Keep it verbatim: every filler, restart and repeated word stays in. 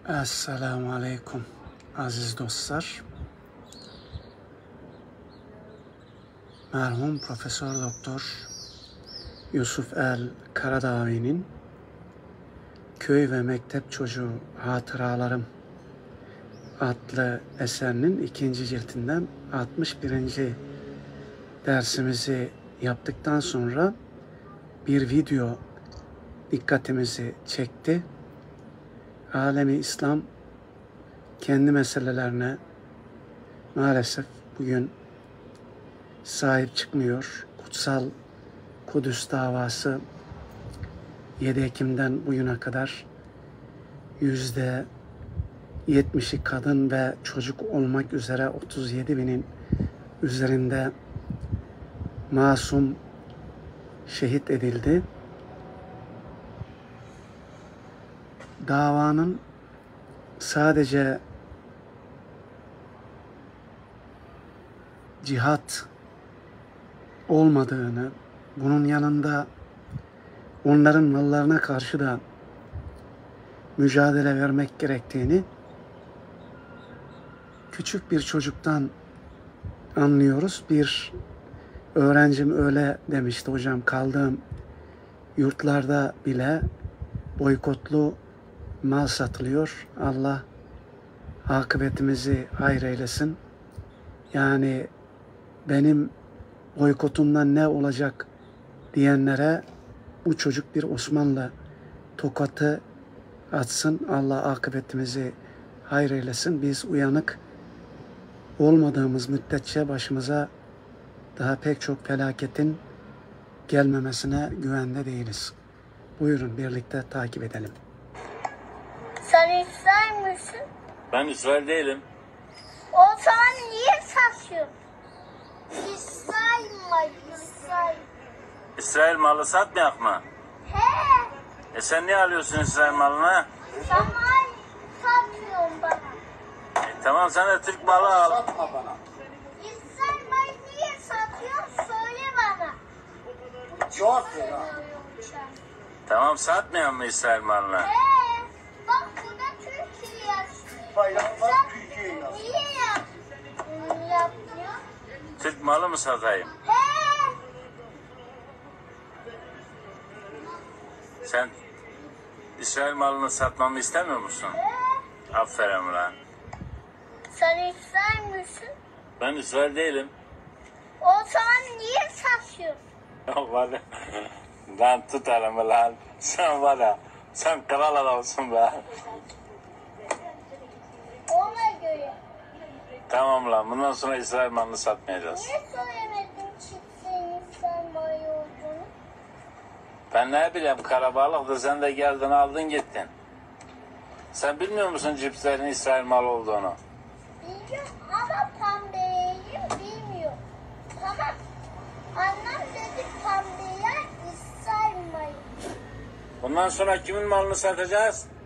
Esselamu Aleyküm aziz dostlar. Merhum Profesör Doktor Yusuf El Karadağ'ın Köy ve Mektep Çocuğu Hatıralarım adlı eserinin ikinci ciltinden altmış birinci dersimizi yaptıktan sonra bir video dikkatimizi çekti. Alemi İslam kendi meselelerine maalesef bugün sahip çıkmıyor. Kutsal Kudüs davası yedi Ekim'den bugüne kadar yüzde yetmişi kadın ve çocuk olmak üzere otuz yedi binin üzerinde masum şehit edildi. Davanın sadece cihat olmadığını, bunun yanında onların mallarına karşı da mücadele vermek gerektiğini küçük bir çocuktan anlıyoruz. Bir öğrencim öyle demişti: hocam, kaldığım yurtlarda bile boykotlu mal satılıyor. Allah akıbetimizi hayır eylesin. Yani benim boykotumdan ne olacak diyenlere bu çocuk bir Osmanlı tokatı atsın. Allah akıbetimizi hayır eylesin. Biz uyanık olmadığımız müddetçe başımıza daha pek çok felaketin gelmemesine güvende değiliz. Buyurun birlikte takip edelim. Sen İsrail misin? Ben İsrail değilim. O zaman niye satıyorsun? İsrail mi? İsrail. İsrail malı satmayak mı? He. E sen niye alıyorsun İsrail malını? Sen mal satıyorsun bana. E tamam, sen de Türk malı al. İsrail malı niye satıyorsun? Söyle bana. Cevap ver ha. Tamam, satmayan mı İsrail malını? He. Bak burada Türkiye yazıyor. Bayrak var, Sen Türkiye yazıyor. niye yap yapmıyor? Türk malı mı satayım? He. Sen İsrail malını satmamı istemiyor musun? He. Aferin ulan. Sen İsrail misin? Ben İsrail değilim. O zaman niye satıyorsun? Ya var ya, lan tut elimi lan. Sen var ya, sen kral adamsın be. Ona göre. Tamam lan, bundan sonra İsrail malını satmayacağız. Niye söylemedin çiftliğin İsrail malı olduğunu? Ben ne bileyim, karabalıktı, sen de geldin aldın gittin. Sen bilmiyor musun cipslerin İsrail malı olduğunu? Biliyorum ama pembeyim bilmiyor. Tamam. Annem dedi pembeye İsrail malı. Bundan sonra kimin malını satacağız?